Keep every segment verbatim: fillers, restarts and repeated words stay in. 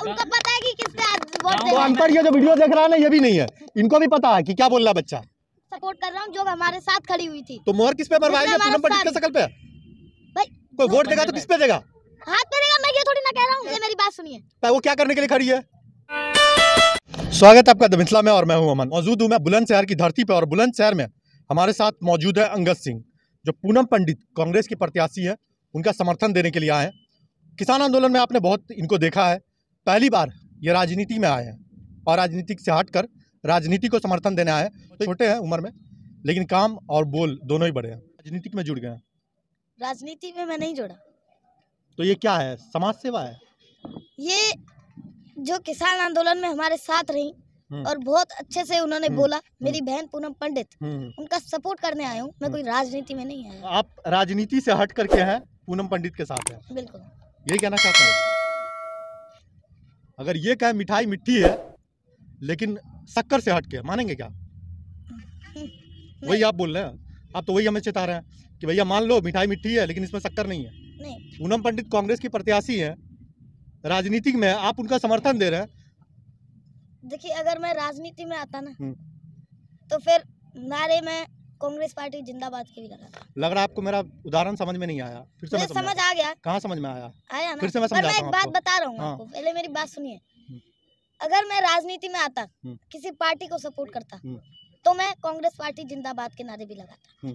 उनको पता है कि किसने वोट तो देना है। अनपढ़ ये जो वीडियो देख रहा है ना, ये भी नहीं है, इनको भी पता है कि क्या बोल रहा है बच्चा। सपोर्ट कर रहा हूँ जो हमारे साथ खड़ी हुई थी। तो मोहर किस पे मरवाएंगे? जिसने पूनम पंडित हमारा के शकल पे भाई कोई वोट देगा तो किस पे देगा? हाथ पे देगा। मैं ये थोड़ी ना कह रहा हूँ, ये मेरी बात सुनिए। वो क्या करने के लिए खड़ी है? स्वागत है आपका द मिथिला में और मैं हूं अमन। मौजूद हूं मैं बुलंदशहर की धरती पे और बुलंदशहर में हमारे साथ मौजूद है अंगद सिंह, जो पूनम पंडित कांग्रेस की प्रत्याशी है, उनका समर्थन देने के लिए आए हैं। किसान आंदोलन में आपने बहुत इनको देखा है, पहली बार ये राजनीति में आए हैं और राजनीति से हटकर राजनीति को समर्थन देने आए हैं। तो छोटे हैं उम्र में, लेकिन काम और बोल दोनों ही बड़े हैं। राजनीति में जुड़ गए हैं। राजनीति में मैं नहीं जुड़ा। तो ये क्या है? समाज सेवा है? ये जो किसान आंदोलन में हमारे साथ रही और बहुत अच्छे से उन्होंने बोला, मेरी बहन पूनम पंडित, उनका सपोर्ट करने आया हूँ। मैं कोई राजनीति में नहीं आया। आप राजनीति से हट करके हैं, पूनम पंडित के साथ हैं। बिल्कुल यही कहना चाहता हूँ। अगर ये कहे मिठाई मिट्टी है लेकिन शक्कर से हट के, मानेंगे क्या? वही आप बोल रहे हैं। आप तो वही हमें चेता रहे हैं कि भैया मान लो मिठाई मिट्टी है लेकिन इसमें शक्कर नहीं है। नहीं। पूनम पंडित कांग्रेस की प्रत्याशी है, राजनीतिक में आप उनका समर्थन दे रहे हैं। देखिए, अगर मैं राजनीति में आता ना तो फिर नारे में कांग्रेस पार्टी जिंदाबाद के भी लगा। लग रहा है आपको मेरा उदाहरण समझ में नहीं आया। फिर से मैं समझ आ गया। कहाँ समझ में आया? आया ना। फिर से मैं पर मैं एक बात आपको। बता रहा हूँ आपको, पहले मेरी बात सुनिए। अगर मैं राजनीति में आता, किसी पार्टी को सपोर्ट करता, तो मैं कांग्रेस पार्टी जिंदाबाद के नारे भी लगाता।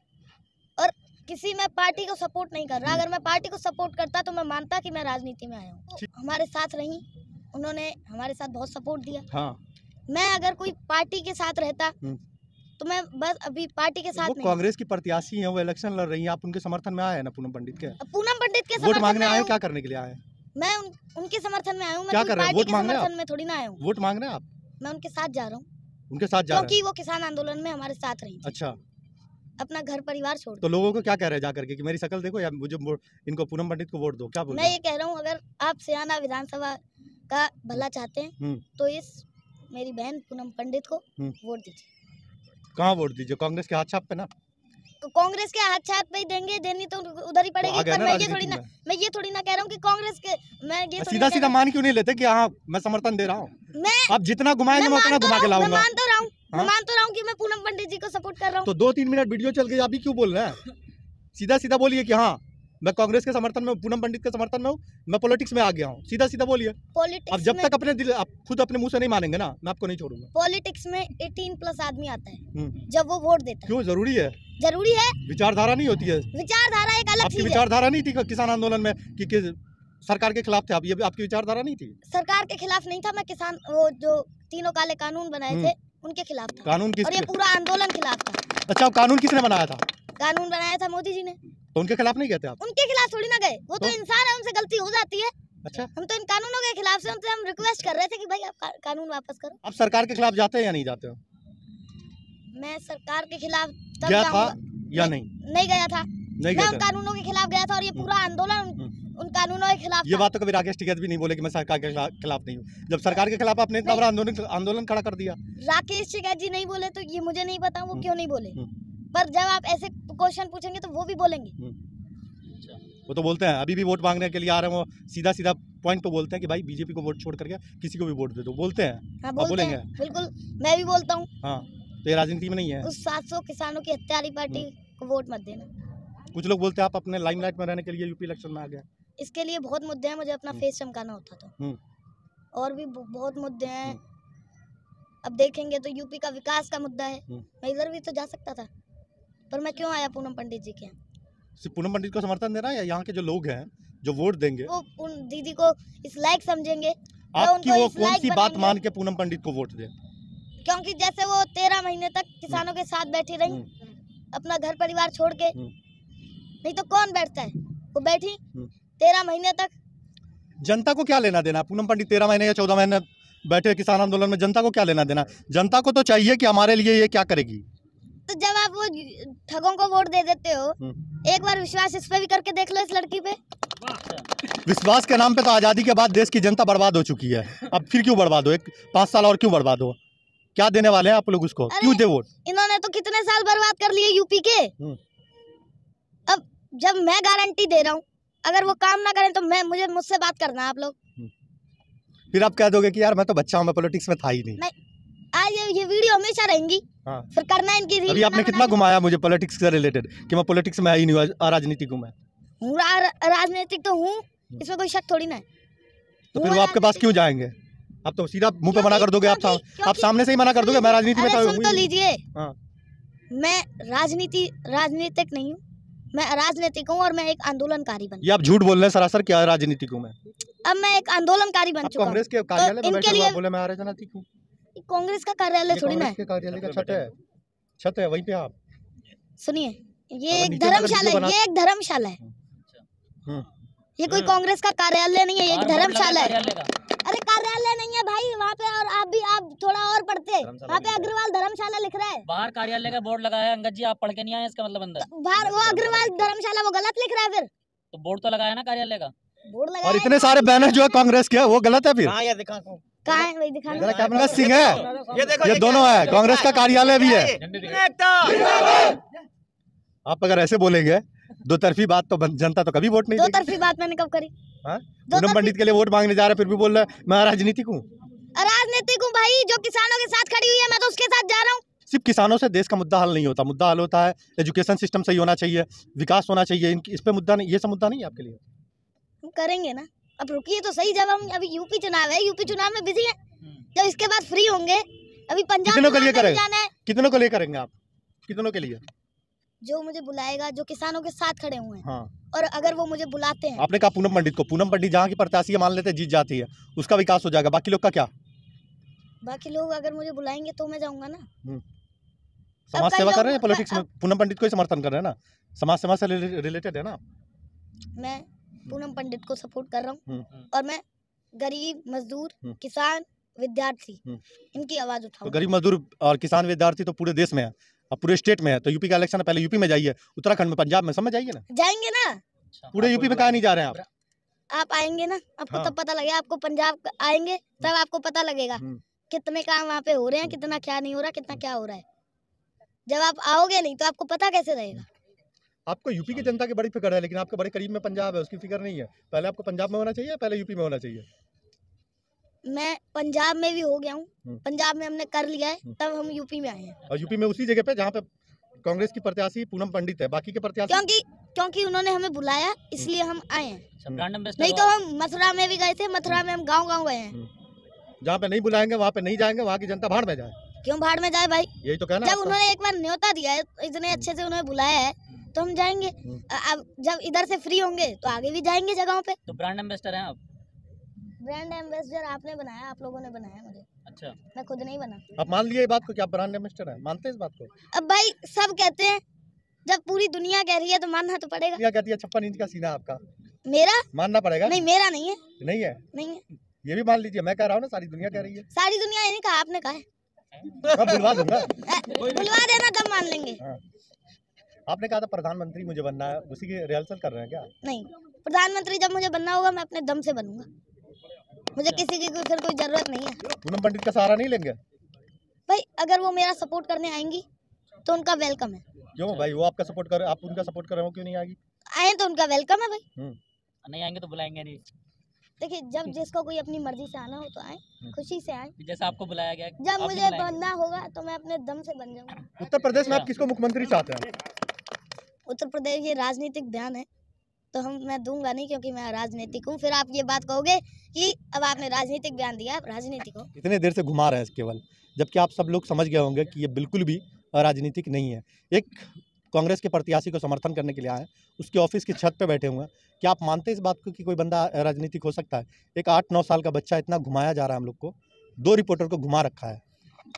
और किसी मैं पार्टी को सपोर्ट नहीं कर रहा। अगर मैं पार्टी को सपोर्ट करता तो मैं मानता कि मैं राजनीति में आया हूँ। हमारे साथ रही, उन्होंने हमारे साथ बहुत सपोर्ट दिया। हाँ। मैं अगर कोई पार्टी के साथ रहता तो मैं बस अभी पार्टी के साथ वो नहीं। कांग्रेस की प्रत्याशी हैं, वो इलेक्शन लड़ रही हैं, आप उनके समर्थन में आए हैं ना? पूनम पंडित के पूनम पंडित के वोट मांगने आए? क्या करने के लिए आए? मैं उन, उनके समर्थन में आया हूँ। मैं क्या कोई कर रहे हैं? पार्टी वोट के मांग रहे हैं? समर्थन में थोड़ी ना आया हूँ। वोट मांग रहे हैं आप? मैं उनके साथ जा रहा हूँ। उनके साथ जा रहे हैं क्योंकि वो किसान आंदोलन में हमारे साथ रही। अच्छा। अपना घर परिवार छोड़। तो लोगों को क्या कह रहे हैं जाकर के कि मेरी शक्ल देखो या मुझे इनको पूनम पंडित को वोट दो? क्या बोल रहे हैं? मैं ये कह रहा हूँ, अगर आप सियाना विधानसभा का भला चाहते हैं तो इस मेरी बहन पूनम पंडित को वोट दीजिए। कहाँ वोट दीजिए? कांग्रेस के हाथ छाप पे ना? तो कांग्रेस के हाथ छाप पे ही देंगे, देनी तो उधर ही पड़ेगी। पर मैं ये थोड़ी ना मैं ये थोड़ी ना कह रहा हूँ कि कांग्रेस के मैं ये सीधा सीधा मान क्यों नहीं लेते कि हाँ मैं समर्थन दे रहा हूँ? मैं आप जितना घुमाएंगे मैं उतना घुमा के लाऊंगा। मान तो रहा हूँ, मैं मान तो रहा हूँ कि मैं पूनम पंडित जी को सपोर्ट कर रहा हूँ। तो दो तीन मिनट वीडियो चल गई, अभी क्यों बोल रहे हैं? सीधा सीधा बोलिए कि हाँ मैं कांग्रेस के समर्थन में, पूनम पंडित के समर्थन में हूँ, मैं पॉलिटिक्स में आ गया हूँ। सीधा सीधा बोलिए। अब जब तक अपने दिल, आप खुद अपने मुंह से नहीं मानेंगे ना, मैं आपको नहीं छोड़ूंगा। पॉलिटिक्स में अठारह प्लस आदमी आता है जब वो वोट देता है। क्यों जरूरी है? जरूरी है। विचारधारा नहीं होती है? विचारधारा एक अलग चीज है। आपकी विचारधारा नहीं थी किसान आंदोलन में कि, कि सरकार के खिलाफ थे आप? ये आपकी विचारधारा नहीं थी? सरकार के खिलाफ नहीं था मैं। किसान वो जो तीनों काले कानून बनाए थे उनके खिलाफ था। कानून किस? और ये पूरा आंदोलन खिलाफ था। अच्छा, कानून किसने बनाया था? कानून बनाया था मोदी जी ने। तो उनके खिलाफ नहीं गए थे आप? उनके खिलाफ थोड़ी ना गए, वो तो, तो इंसान है, उनसे गलती हो जाती है। अच्छा। हम तो इन कानूनों के खिलाफ से उनसे हम रिक्वेस्ट कर रहे थे कि भाई आप का, कानून वापस करो। आप सरकार के खिलाफ जाते हैं या नहीं जाते हो? मैं सरकार के खिलाफ तब गया था या नहीं? नहीं गया था। नहीं मैं उन कानूनों के खिलाफ गया था और ये पूरा आंदोलन उन कानूनों के खिलाफ। ये बात तो कभी राकेश टिकैत भी नहीं बोले कि मैं सरकार के खिलाफ नहीं हूँ, जब सरकार के खिलाफ आपने इतना बड़ा आंदोलन आंदोलन खड़ा कर दिया। राकेश टिकैत जी नहीं बोले तो ये मुझे नहीं पता वो क्यों नहीं बोले, पर जब आप ऐसे क्वेश्चन पूछेंगे तो वो भी बोलेंगे। वो तो बोलते हैं, अभी भी वोट मांगने के लिए आ रहे हैं, वो सीधा सीधा पॉइंट पे बोलते हैं कि भाई बीजेपी को वोट छोड़ करके किसी को भी वोट दे दो, बोलते हैं। हाँ, बोलते बोलेंगे हैं, बिल्कुल मैं भी बोलता हूँ। हाँ, तो ये राजनीति में नहीं है। उस सात सौ किसानों की हत्यारी पार्टी को वोट मत देना। कुछ लोग बोलते हैं आप अपने लाइमलाइट में रहने के लिए यूपी इलेक्शन में आ गए। इसके लिए बहुत मुद्दे हैं, मुझे अपना फेस चमकाना होता तो और भी बहुत मुद्दे हैं। अब देखेंगे तो यूपी का विकास का मुद्दा है, मैं इधर भी तो जा सकता था, पर मैं क्यों आया पूनम पंडित जी के यहाँ? सिर्फ पूनम पंडित को समर्थन देना है या यहाँ के जो लोग हैं जो वोट देंगे वो उन दीदी को इस लायक समझेंगे? आपकी वो कौन सी बात मान के पूनम पंडित को वोट दें? क्योंकि जैसे वो तेरह महीने तक किसानों के साथ बैठी रही, अपना घर परिवार छोड़ के। नहीं तो कौन बैठता है? वो बैठी तेरह महीने तक। जनता को क्या लेना देना? पूनम पंडित तेरह महीने या चौदह महीने बैठे किसान आंदोलन में, जनता को क्या लेना देना? जनता को तो चाहिए कि हमारे लिए ये क्या करेगी। तो जब आप वो ठगों को वोट दे देते हो, एक बार विश्वास इस पे भी करके देख लो, इस लड़की पे। विश्वास के नाम पे तो आजादी के बाद देश की जनता बर्बाद हो चुकी है, अब फिर क्यों बर्बाद हो? एक पाँच साल और क्यों बर्बाद हो? क्या देने वाले हैं आप लोग उसको? क्यों दे वोट? इन्होंने तो कितने साल बर्बाद कर लिए यूपी के। अब जब मैं गारंटी दे रहा हूँ, अगर वो काम ना करें तो मैं मुझे मुझसे बात करना आप लोग। फिर आप कह दोगे कि यार मैं तो बच्चा हूँ, मैं पॉलिटिक्स में था ही नहीं। नहीं, आज ये, ये वीडियो हमेशा रहेंगी। हाँ। फिर करना इनकी रील अभी आपने कितना घुमाया मुझे पॉलिटिक्स से रिलेटेड कि मैं पॉलिटिक्स में आई नहीं हूँ, अराजनीतिक हूँ मैं। हूँ रा- राजनीतिक तो हूँ, इसमें कोई शक थोड़ी ना है। तो फिर वो आपके पास क्यों जाएंगे? आप तो सीधा मुंह पे मना कर दोगे, आप साम, आप सामने से ही मना कर दोगे मैं राजनीति में सुन तो लीजिए। हाँ। मैं राजनीति राजनीतिक नहीं हूँ, मैं राजनीतिक हूँ और मैं एक आंदोलनकारी बन। ये आप झूठ बोल रहे हैं सरासर, क्या राजनीतिक हूँ मैं? अब मैं एक आंदोलनकारी बन चुका हूँ। कांग्रेस के कार्यालय में इनके बैठे लिए बोले मैं राजनीतिक हूँ। कांग्रेस का कार्यालय थोड़ी ना है, कार्यालय का छत है, छत है वहीं पे। आप सुनिए, ये एक धर्मशाला है, ये एक धर्मशाला है, ये कोई कांग्रेस का कार्यालय नहीं है, ये एक धर्मशाला है। अरे कार्यालय नहीं है भाई वहाँ पे, और आप भी आप थोड़ा और पढ़ते, वहाँ पे अग्रवाल धर्मशाला लिख रहा है। बाहर कार्यालय का बोर्ड लगा है अंगद जी, आप पढ़ के नहीं आए इसका मतलब अंदर? बाहर वो अग्रवाल धर्मशाला वो गलत लिख रहा है। फिर तो बोर्ड तो लगाया ना कार्यालय का, बोर्ड लगा। और इतने सारे बैनर जो है कांग्रेस के वो गलत है फिर? हाँ, ये दिखा कहाँ है वही दिखाना। कमल सिंह है, ये देखो, ये दोनों है, कांग्रेस का कार्यालय भी है। आप अगर ऐसे बोलेंगे दो तरफी बात, तो जनता तो कभी वोट नहीं दो देगी। तरफी बात मैंने कब करी? पूनम पंडित के लिए वोट मांगने जा रहे फिर भी बोल रहे हैं मैं राजनीतिक हूँ। राजनीतिक हूँ भाई, जो किसानों के साथ खड़ी हुई है मैं तो उसके साथ जा रहा हूँ। सिर्फ किसानों से देश का मुद्दा हल नहीं होता, मुद्दा हल होता है एजुकेशन सिस्टम सही होना चाहिए, विकास होना चाहिए। इस पे मुद्दा नहीं, ये सब मुद्दा नहीं है आपके लिए? हम करेंगे ना, अब रुकिए तो सही। जब हम अभी यूपी चुनाव है, यूपी चुनाव में बिजी है, जब इसके बाद फ्री होंगे, अभी पंजाब कितनों के लिए चुनाव में करेंगे? जाना है। कितनों के लिए करेंगे आप? कितनों के लिए? जो मुझे बुलाएगा, जो किसानों के साथ खड़े हुए हैं। हाँ। और अगर वो मुझे बुलाते हैं, आपने कहा पूनम पंडित को, पूनम पंडित जहाँ की प्रत्याशी है मान लेते जीत जाती है, उसका विकास हो जाएगा, बाकी लोग का क्या? बाकी लोग अगर मुझे बुलाएंगे तो मैं जाऊंगा ना। समाज सेवा कर रहे हैं पॉलिटिक्स में, पूनम पंडित को ही समर्थन कर रहे हैं ना, समाज सेवा से रिलेटेड है ना। मैं पूनम पंडित को सपोर्ट कर रहा हूँ और मैं गरीब मजदूर किसान विद्यार्थी इनकी आवाज उठाऊं। तो गरीब मजदूर और किसान विद्यार्थी तो पूरे देश में है, अब पूरे स्टेट में है। तो यूपी का इलेक्शन है, पहले यूपी में जाइए, उत्तराखंड में, पंजाब में, समझ जाइए ना। जाएंगे ना, पूरे यूपी में कहा नहीं जा रहे हैं आप? आप आएंगे ना, आपको हाँ। तब पता लगेगा। आपको पंजाब आएंगे तब आपको पता लगेगा कितने काम वहाँ पे हो रहे हैं, कितना क्या नहीं हो रहा, कितना क्या हो रहा है। जब आप आओगे नहीं तो आपको पता कैसे रहेगा? आपको यूपी की जनता की बड़ी फिक्र है, लेकिन आपके बड़े करीब में पंजाब है, उसकी फिक्र नहीं है। पहले आपको पंजाब में होना चाहिए, पहले यूपी में होना चाहिए। मैं पंजाब में भी हो गया हूँ, पंजाब में हमने कर लिया है, तब हम यूपी में आए हैं। और यूपी में उसी जगह पे जहाँ पे कांग्रेस की प्रत्याशी पूनम पंडित है, बाकी के प्रत्याशी क्योंकि क्योंकि उन्होंने हमें बुलाया इसलिए हम आए हैं। ब्रांड एम्बेसडर नहीं तो हम मथुरा में भी गए थे, मथुरा में हम गाँव गाँव गए हैं। जहाँ पे नहीं बुलाएंगे वहाँ पे नहीं जाएंगे, वहाँ की जनता भाड़ में जाए। क्यों भाड़ में जाए भाई? यही तो कहना। जब उन्होंने एक बार न्योता दिया है, इतने अच्छे से उन्होंने बुलाया है, तो हम जाएंगे। अब जब इधर से फ्री होंगे तो आगे भी जाएंगे जगहों पे। तो ब्रांड एम्बेसडर हैं आप? ब्रांड एम्बेसडर आपने बनाया, आप लोगों ने बनाया मुझे। अच्छा, मैं खुद नहीं बना। आप मान लिए बात को कि आप ब्रांड एम्बेसडर हैं, मानते हैं इस बात को? अब भाई सब कहते हैं, जब पूरी दुनिया कह रही है तो मानना तो पड़ेगा। क्या कहती है छप्पन इंच का सीना आपका? मेरा मानना पड़ेगा। नहीं, मेरा नहीं है। नहीं है? नहीं है, ये भी मान लीजिए, मैं कह रहा हूँ ना, सारी दुनिया कह रही है। सारी दुनिया ये नहीं कहा, आपने कहा है। मैं बुलवा दूंगा। ए, बुलवा देना तब मान लेंगे। हाँ। आपने कहा था प्रधानमंत्री मुझे बनना है, उसी की रिहर्सल कर रहे हैं क्या? नहीं, प्रधानमंत्री जब मुझे बनना होगा मैं अपने दम से बनूंगा, मुझे किसी की फिर कोई जरूरत नहीं है। पूनम पंडित का सहारा नहीं लेंगे भाई? अगर वो मेरा सपोर्ट करने आएंगी तो उनका वेलकम है। क्यों भाई? वो आपका सपोर्ट कर, आप उनका सपोर्ट कर रहे हो, क्यों नहीं आएगी? आए तो उनका वेलकम है भाई। नहीं आएंगे तो बुलाएंगे नहीं। देखिए, जब जिसको कोई अपनी मर्जी से आना हो तो आए, खुशी से आए। जैसे आपको बुलाया गया, जब मुझे बनना होगा तो मैं अपने दम से बन जाऊंगा। उत्तर प्रदेश में आप किसको मुख्यमंत्री चाहते हैं? उत्तर प्रदेश ये राजनीतिक बयान है तो हम मैं दूंगा नहीं, क्योंकि मैं राजनीतिक हूँ। फिर आप ये बात कहोगे कि अब आपने राजनीतिक बयान दिया, आप राजनीतिक हो। इतने देर से घुमा रहे हैं केवल, जबकि आप सब लोग समझ गए होंगे कि ये बिल्कुल भी राजनीतिक नहीं है। एक कांग्रेस के प्रत्याशी को समर्थन करने के लिए आए, उसके ऑफिस की छत पे बैठे हुए हैं। क्या आप मानते हैं इस बात को कि कोई बंदा राजनीतिक हो सकता है? एक आठ नौ साल का बच्चा इतना घुमाया जा रहा है हम लोग को, दो रिपोर्टर को घुमा रखा है।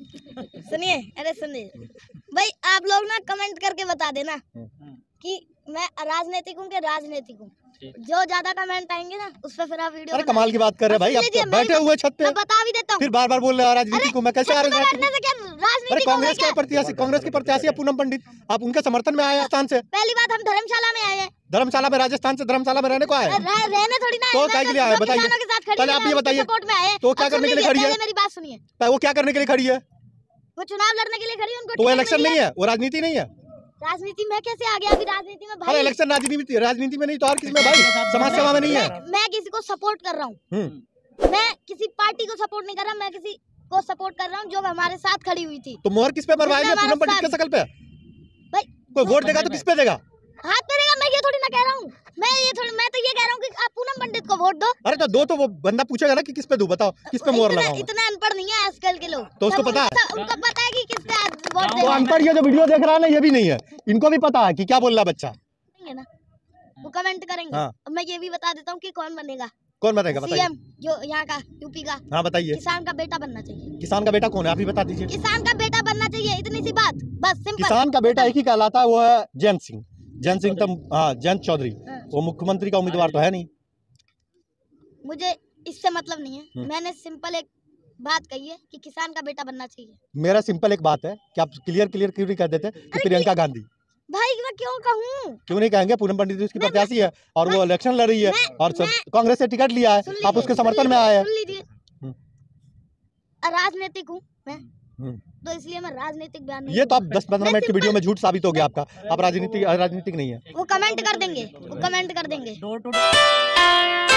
सुनिए, अरे सुनिए भाई, आप लोग ना कमेंट करके बता देना कि मैं राजनीतिक हूँ कि राजनीतिक हूँ। जो ज्यादा कमेंट आएंगे ना उस पर फिर आप वीडियो। अरे कमाल की बात कर रहे हैं भाई, आप तो बैठे हुए छत पे, बता भी देता हूँ। फिर बार बार बोल रहे हैं राजनीतिक हूँ मैं, कैसे आ रहे हैं? अरे कांग्रेस के प्रत्याशी, कांग्रेस के प्रत्याशी पूनम पंडित, आप उनके समर्थन में आए राजस्थान से? पहली बात, हम धर्मशाला में आए हैं। धर्मशाला में? राजस्थान से धर्मशाला में रहने को आए? रहने थोड़ी ना। तो क्या के लिए आए बताइए? पहले आप ये बताइए, तो क्या करने के लिए खड़ी है? मेरी बात सुनिए, वो क्या करने के लिए खड़ी है? वो चुनाव लड़ने के लिए खड़ी है। उनको तो वो इलेक्शन नहीं है, वो राजनीति नहीं है। राजनीति में कैसे आ गया? अभी राजनीति में भाई, अरे इलेक्शन राजनीति राजनीति में नहीं तो और किस में भाई? समाज सेवा में नहीं है। मैं किसी को सपोर्ट कर रहा हूँ, मैं किसी पार्टी को सपोर्ट नहीं कर रहा, मैं किसी को सपोर्ट कर रहा हूँ जो हमारे साथ खड़ी हुई थी। तो मोहर किस पे मरवाएंगे? जिसने पूनम पंडित हमारे के शकल पे? भाई कोई वोट देगा तो किस पे देगा? हाथ में देगा, मैं ये थोड़ी ना कह रहा हूँ, मैं ये थोड़ी मैं तो ये कह रहा हूँ कि आप पूनम पंडित को वोट दो। अरे तो दो तो वो बंदा पूछेगा ना कि किस पे दूं, बताओ किस पे मोहर इतना, लगाऊं? इतना अनपढ़ नहीं है आजकल के लोग। तो उसको सब पता है? उनका- उनको पता है कि किस पे आज वोट तो देना है। अनपढ़ ये जो वीडियो देख रहा है ना, ये भी नहीं है, इनको भी पता है कि क्या बोल रहा है बच्चा। नहीं है ना, वो कमेंट करेंगे। हाँ। अब मैं ये भी बता देता हूँ कि कौन बनेगा कौन बताएगा? बताइए। सीएम, जो यहाँ का यूपी का। हाँ बताइए। किसान का बेटा बनना चाहिए। किसान का बेटा कौन है, आप ही बता दीजिए। किसान का बेटा बनना चाहिए, इतनी सी बात, बस सिंपल। किसान का बेटा एक ही कहलाता है, वो है जयंत सिंह। जयंत सिंह तो हाँ जयंत चौधरी, हाँ। वो मुख्यमंत्री का उम्मीदवार तो है नहीं। मुझे इससे मतलब नहीं है, हम्म। मैंने सिंपल एक बात कही है कि किसान का बेटा बनना चाहिए। मेरा सिंपल एक बात है कि आप क्लियर क्लियर क्यों नहीं कह देते कि प्रियंका गांधी? भाई मैं क्यों कहूँ? क्यों नहीं कहेंगे? पूनम पंडित उसकी मैं- प्रत्याशी है और वो इलेक्शन लड़ रही है मैं- और सब मैं- कांग्रेस से टिकट लिया सुन है, लीजिए, आप उसके सुन समर्थन में लीजिए, आए हैं। सुन लीजिए, हम्म। राजनीतिक हूँ मैं, हम्म। तो इसलिए मैं राजनीतिक बयान नहीं ये तो आप दूंगा। दस पंद्रह मैं मिनट की वीडियो में सिंपल- झूठ साबित हो गया आपका। आप राजनीतिक राजनीतिक नहीं है। वो कमेंट कर देंगे, वो कमेंट कर देंगे। Door to door